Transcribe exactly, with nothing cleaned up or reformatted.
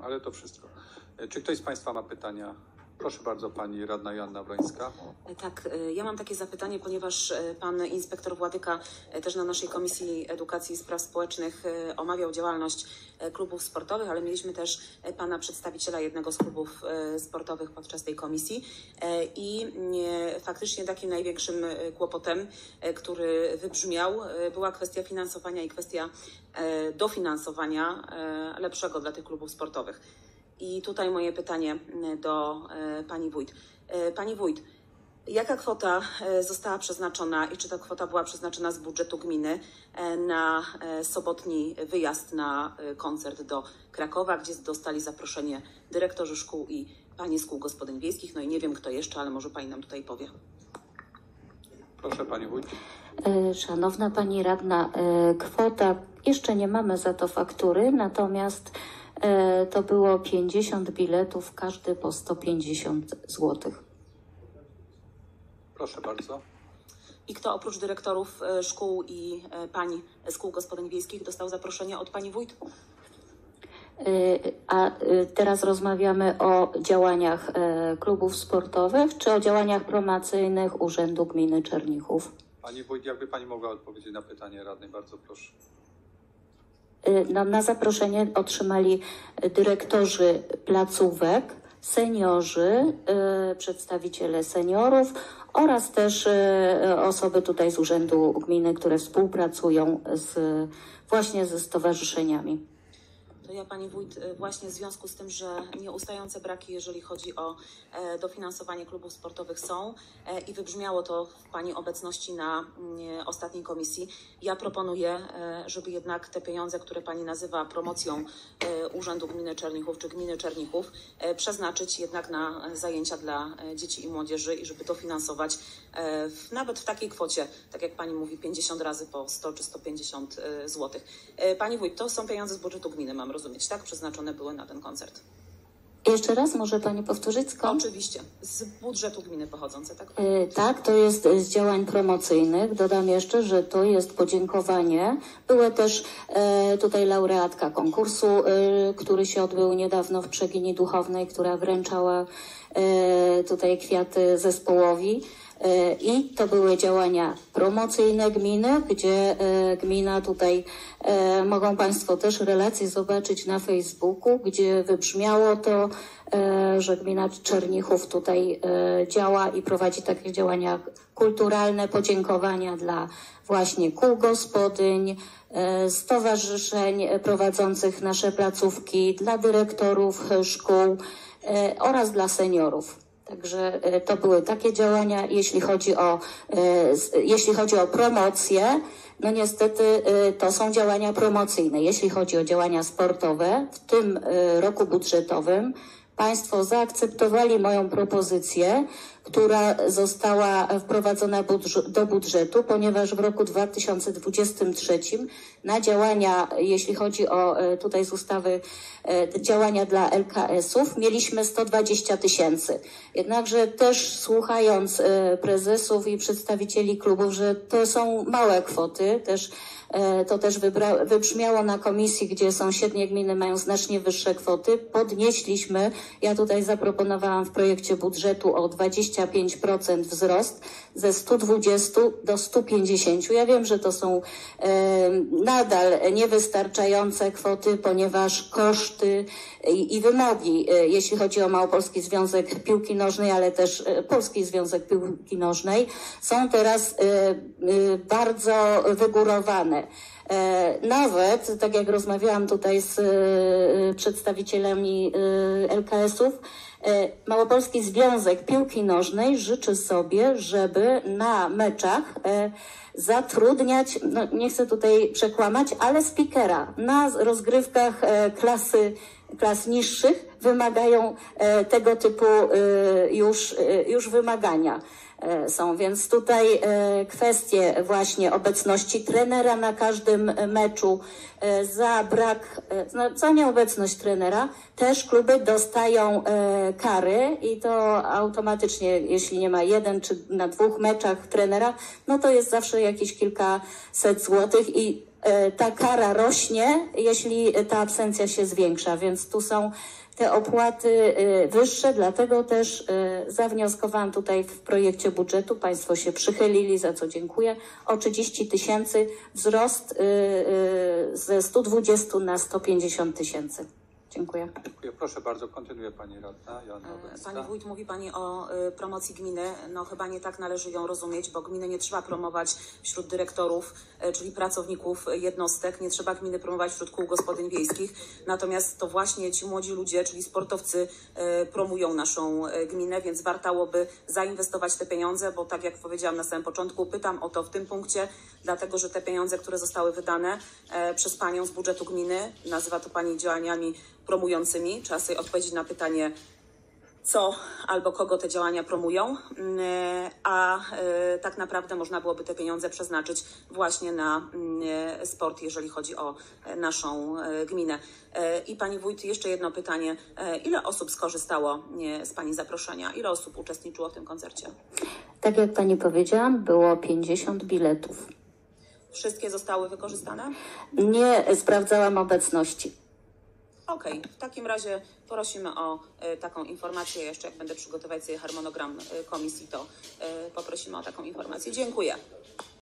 Ale to wszystko. Czy ktoś z Państwa ma pytania? Proszę bardzo, pani radna Joanna Brońska. Tak, ja mam takie zapytanie, ponieważ pan inspektor Władyka też na naszej Komisji Edukacji i Spraw Społecznych omawiał działalność klubów sportowych, ale mieliśmy też pana przedstawiciela jednego z klubów sportowych podczas tej komisji i faktycznie takim największym kłopotem, który wybrzmiał, była kwestia finansowania i kwestia dofinansowania lepszego dla tych klubów sportowych. I tutaj moje pytanie do pani wójt. Pani wójt, jaka kwota została przeznaczona i czy ta kwota była przeznaczona z budżetu gminy na sobotni wyjazd na koncert do Krakowa, gdzie dostali zaproszenie dyrektorzy szkół i panie z kół gospodyń wiejskich? No i nie wiem kto jeszcze, ale może pani nam tutaj powie. Proszę pani wójt. Szanowna pani radna, kwota, jeszcze nie mamy za to faktury, natomiast to było pięćdziesiąt biletów, każdy po sto pięćdziesiąt złotych. Proszę bardzo. I kto oprócz dyrektorów szkół i pani z kół gospodyń wiejskich dostał zaproszenie od pani wójt? A teraz rozmawiamy o działaniach klubów sportowych, czy o działaniach promocyjnych Urzędu Gminy Czernichów? Pani wójt, jakby pani mogła odpowiedzieć na pytanie radnej, bardzo proszę. No, na zaproszenie otrzymali dyrektorzy placówek, seniorzy, y, przedstawiciele seniorów oraz też y, osoby tutaj z Urzędu Gminy, które współpracują z, właśnie ze stowarzyszeniami. To ja pani wójt właśnie w związku z tym, że nieustające braki, jeżeli chodzi o e, dofinansowanie klubów sportowych są e, i wybrzmiało to w pani obecności na e, ostatniej komisji, ja proponuję, e, żeby jednak te pieniądze, które pani nazywa promocją e, Urzędu Gminy Czernichów czy Gminy Czernichów, e, przeznaczyć jednak na zajęcia dla e, dzieci i młodzieży i żeby dofinansować e, w, nawet w takiej kwocie, tak jak pani mówi, pięćdziesiąt razy po sto czy sto pięćdziesiąt e, złotych. E, pani wójt, to są pieniądze z budżetu gminy, mam rozumieć, tak? Przeznaczone były na ten koncert. Jeszcze raz może pani powtórzyć skąd? Oczywiście, z budżetu gminy pochodzące, tak? Yy, tak, to jest z działań promocyjnych. Dodam jeszcze, że to jest podziękowanie. Była też e, tutaj laureatka konkursu, e, który się odbył niedawno w Przegini Duchownej, która wręczała e, tutaj kwiaty zespołowi. I to były działania promocyjne gminy, gdzie gmina tutaj, mogą Państwo też relacje zobaczyć na Facebooku, gdzie wybrzmiało to, że gmina Czernichów tutaj działa i prowadzi takie działania kulturalne, podziękowania dla właśnie kół gospodyń, stowarzyszeń prowadzących nasze placówki, dla dyrektorów szkół oraz dla seniorów. Także to były takie działania, jeśli chodzi o, jeśli chodzi o promocję, no niestety to są działania promocyjne. Jeśli chodzi o działania sportowe, w tym roku budżetowym Państwo zaakceptowali moją propozycję, która została wprowadzona do budżetu, ponieważ w roku dwa tysiące dwudziestym trzecim na działania, jeśli chodzi o tutaj z ustawy działania dla L K S-ów, mieliśmy sto dwadzieścia tysięcy. Jednakże też słuchając prezesów i przedstawicieli klubów, że to są małe kwoty, też to też wybra- wybrzmiało na komisji, gdzie sąsiednie gminy mają znacznie wyższe kwoty. Podnieśliśmy, ja tutaj zaproponowałam w projekcie budżetu o dwadzieścia pięć procent wzrost ze stu dwudziestu do stu pięćdziesięciu. Ja wiem, że to są e, nadal niewystarczające kwoty, ponieważ koszty i, i wymogi, e, jeśli chodzi o Małopolski Związek Piłki Nożnej, ale też e, Polski Związek Piłki Nożnej, są teraz e, e, bardzo wygórowane. Nawet, tak jak rozmawiałam tutaj z przedstawicielami L K S-ów, Małopolski Związek Piłki Nożnej życzy sobie, żeby na meczach zatrudniać, no nie chcę tutaj przekłamać, ale speakera. Na rozgrywkach klasy, klas niższych wymagają tego typu już, już wymagania są, więc tutaj kwestie właśnie obecności trenera na każdym meczu, za brak, za nieobecność trenera też kluby dostają kary i to automatycznie, jeśli nie ma jeden czy na dwóch meczach trenera, no to jest zawsze jakieś kilkaset złotych i ta kara rośnie, jeśli ta absencja się zwiększa, więc tu są te opłaty wyższe, dlatego też zawnioskowałam tutaj w projekcie budżetu, Państwo się przychylili, za co dziękuję, o trzydzieści tysięcy, wzrost ze stu dwudziestu na sto pięćdziesiąt tysięcy. Dziękuję. Dziękuję. Proszę bardzo, kontynuuje Pani Radna Joanna Wrońska. Pani Wójt, mówi Pani o y, promocji gminy. No chyba nie tak należy ją rozumieć, bo gminy nie trzeba promować wśród dyrektorów, y, czyli pracowników jednostek. Nie trzeba gminy promować wśród kół gospodyń wiejskich. Natomiast to właśnie ci młodzi ludzie, czyli sportowcy y, promują naszą y, gminę, więc wartałoby zainwestować te pieniądze, bo tak jak powiedziałam na samym początku, pytam o to w tym punkcie, dlatego że te pieniądze, które zostały wydane y, przez Panią z budżetu gminy, nazywa to Pani działaniami promującymi. Trzeba sobie odpowiedzieć na pytanie, co albo kogo te działania promują, a tak naprawdę można byłoby te pieniądze przeznaczyć właśnie na sport, jeżeli chodzi o naszą gminę. I Pani Wójt, jeszcze jedno pytanie. Ile osób skorzystało z Pani zaproszenia? Ile osób uczestniczyło w tym koncercie? Tak jak Pani powiedziałam, było pięćdziesiąt biletów. Wszystkie zostały wykorzystane? Nie sprawdzałam obecności. Okej, okay. W takim razie prosimy o y, taką informację. Jeszcze jak będę przygotować sobie harmonogram y, komisji, to y, poprosimy o taką informację. Dziękuję.